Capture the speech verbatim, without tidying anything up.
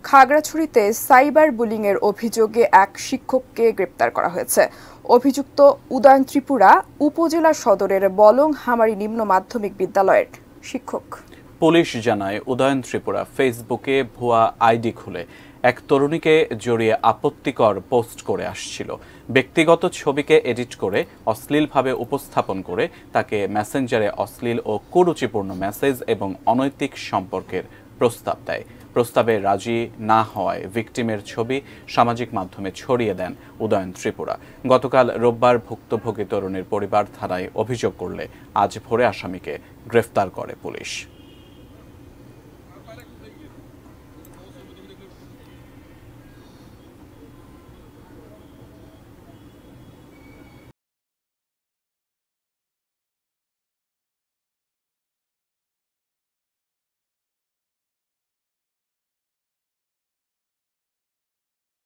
খাগড়াছড়িতে cyber বুলিংয়ের অভিযোগে এক শিক্ষককে গ্রেপ্তার করা হয়েছে। অভিযুক্ত উদয়ন ত্রিপুরা উপজেলা সদরের বলংহামারী নিম্ন মাধ্যমিক বিদ্যালয়ের শিক্ষক। পুলিশ জানায়, উদয়ন ত্রিপুরা ফেসবুকে ভুয়া আইডি খুলে এক তরুণীকে জড়িয়ে আপত্তিকর পোস্ট করে আসছিল। ব্যক্তিগত ছবিকে এডিট করে অশ্লীলভাবে উপস্থাপন করে তাকে মেসেঞ্জারে অশ্লীল ও কুরুচিপূর্ণ মেসেজ এবং অনৈতিক সম্পর্কের প্রস্তাব দেয়। প্রস্তাবে রাজি না হওয়ায় ভিকটিমের ছবি সামাজিক মাধ্যমে ছড়িয়ে দেন উদয়ন ত্রিপুরা। গতকাল রোববার ভুক্তভোগী তরুণীর পরিবার থানায় অভিযোগ করলে আজ ভোরে আসামিকে গ্রেফতার করে পুলিশ।